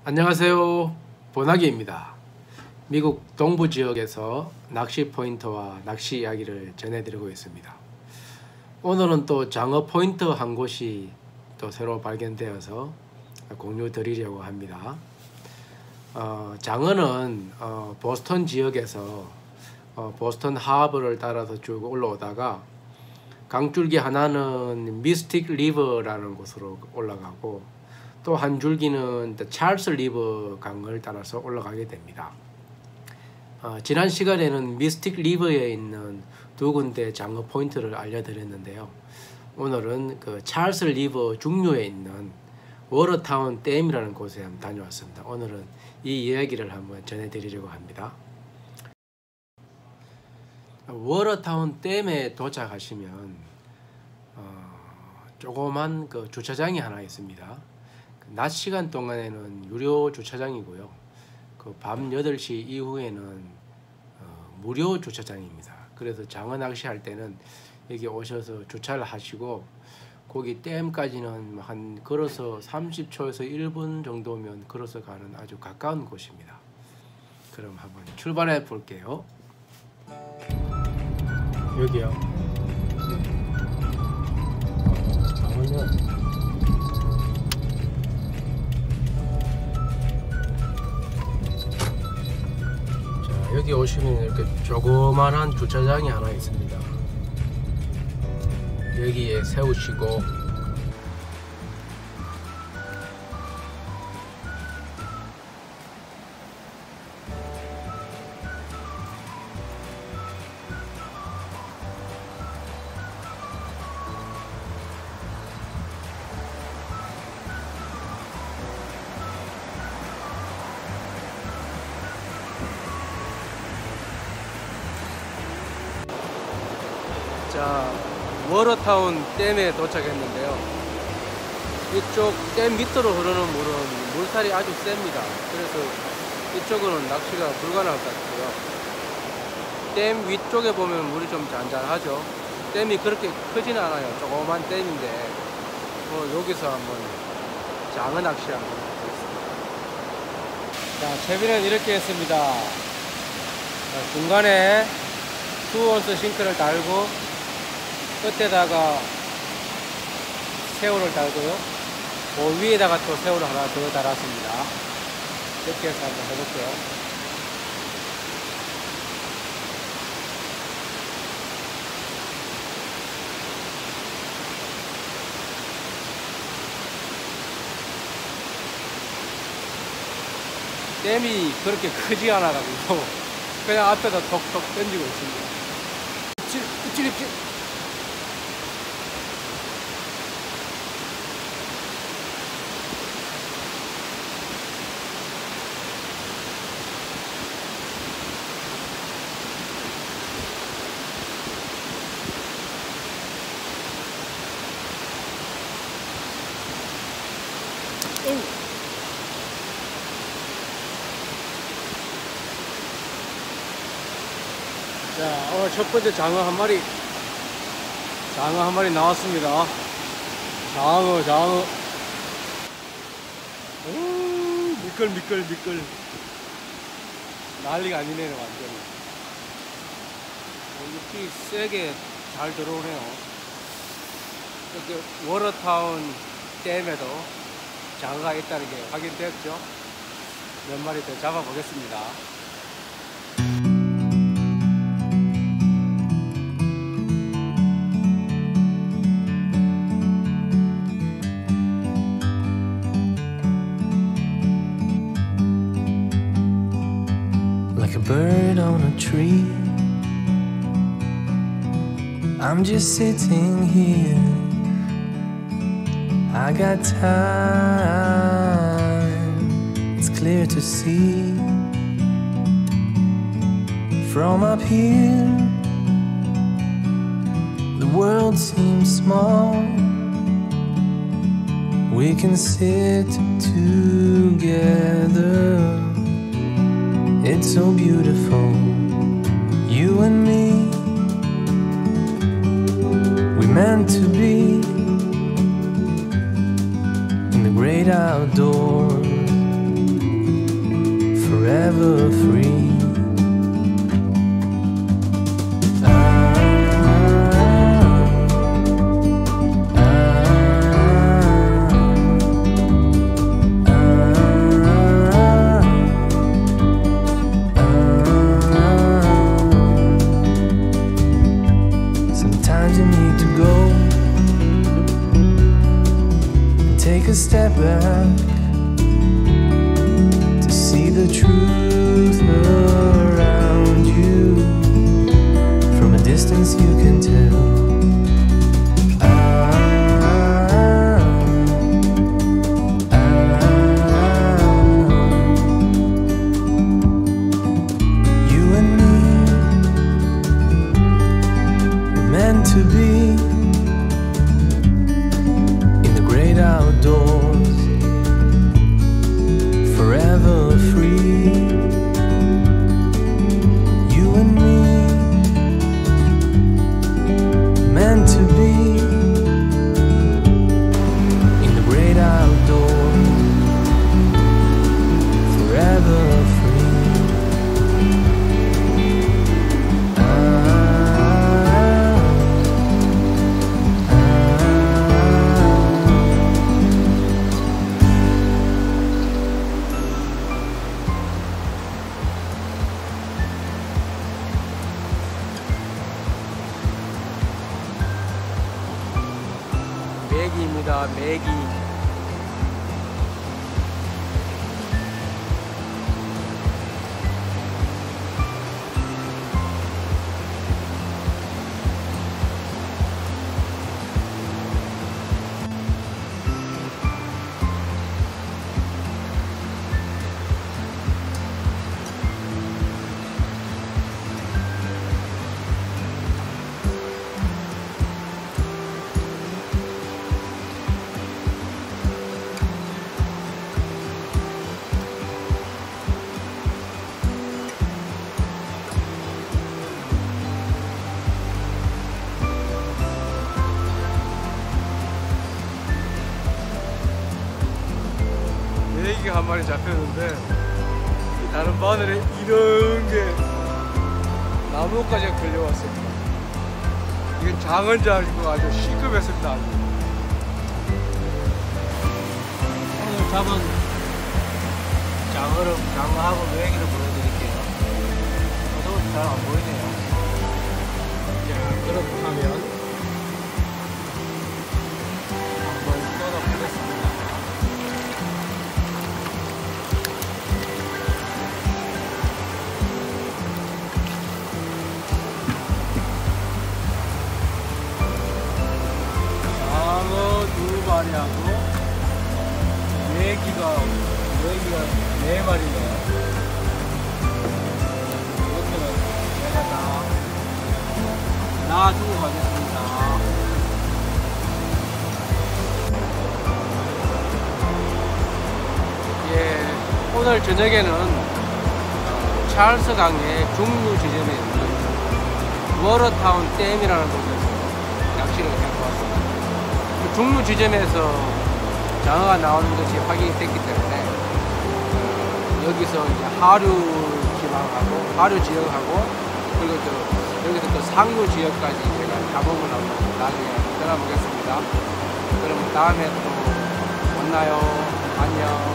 안녕하세요, 보나기입니다. 미국 동부 지역에서 낚시 포인트와 낚시 이야기를 전해드리고 있습니다. 오늘은 또 장어 포인트 한 곳이 또 새로 발견되어서 공유 드리려고 합니다. 장어는 보스턴 지역에서 보스턴 하버를 따라서 쭉 올라오다가 강줄기 하나는 미스틱 리버라는 곳으로 올라가고 또 한 줄기는 찰스 리버 강을 따라서 올라가게 됩니다. 지난 시간에는 미스틱 리버에 있는 두 군데 장어 포인트를 알려드렸는데요. 오늘은 그 찰스 리버 중류에 있는 워터타운 댐이라는 곳에 한번 다녀왔습니다. 오늘은 이 이야기를 한번 전해드리려고 합니다. 워터타운 댐에 도착하시면 조그만 그 주차장이 하나 있습니다. 낮 시간 동안에는 유료 주차장이고요. 그 밤 8시 이후에는 무료 주차장입니다. 그래서 장어 낚시할 때는 여기 오셔서 주차를 하시고 거기 댐까지는 한 걸어서 30초에서 1분 정도면 걸어서 가는 아주 가까운 곳입니다. 그럼 한번 출발해 볼게요. 여기요. 장어는 여기 오시면 이렇게 조그만한 주차장이 하나 있습니다. 여기에 세우시고 자, 워터타운 댐에 도착했는데요. 이쪽 댐 밑으로 흐르는 물은 물살이 아주 셉니다. 그래서 이쪽은 낚시가 불가능할 것 같고요. 댐 위쪽에 보면 물이 좀 잔잔하죠. 댐이 그렇게 크진 않아요. 조그만 댐인데 여기서 한번 장어 낚시 한번 해보겠습니다. 자, 채비는 이렇게 했습니다. 자, 중간에 2온스 싱크를 달고 끝에다가 새우를 달고요. 그 위에다가 또 새우를 하나 더 달았습니다. 이렇게 해서 한번 해볼게요. 댐이 그렇게 크지 않아가지고 그냥 앞에다 톡톡 던지고 있습니다. 입질. 자, 오늘 첫 번째 장어 한 마리 나왔습니다. 장어. 미끌. 난리가 아니네요, 완전히. 육이 세게 잘 들어오네요. 이렇게 워터타운 댐에도 장어가 있다는 게 확인되었죠. 몇 마리 더 잡아보겠습니다. Like a bird on a tree, I'm just sitting here. I got time, it's clear to see. From up here, the world seems small. We can sit together. It's so beautiful, you and me. We meant to be in the great outdoors. forever free. Sometimes you need to go and take a step back to see the truth around you. From a distance you can tell. You and me were meant to be in the great outdoors, forever free. You and me, meant to be in the great outdoors, forever free. 메기입니다. 메기. 메기가 한 마리 잡혔는데 다른 바늘에 이런 게 나무까지 걸려왔습니다. 이게 장어인지 알고 아주 시급했습니다. 오늘 잡은 장어하고 메기를 보여드릴게요. 저도 잘 안 보이네요. 자, 그렇게 하면 한번 쏟아보겠습니다. 두 마리하고 메기가 4마리네요. 이렇게는 제가 다 놔두고 가겠습니다. 예, 오늘 저녁에는 찰스 강의 중류 지점에 있는 워터타운 댐이라는 곳에서 낚시를 해보았습니다. 중류 지점에서 장어가 나오는 것이 확인이 됐기 때문에 여기서 이제 하류 지방하고 하류 지역하고 그리고 또 여기서 또 상류 지역까지 제가 탐험을 하고 나중에 떠나보겠습니다. 그러면 다음에 또 만나요. 안녕.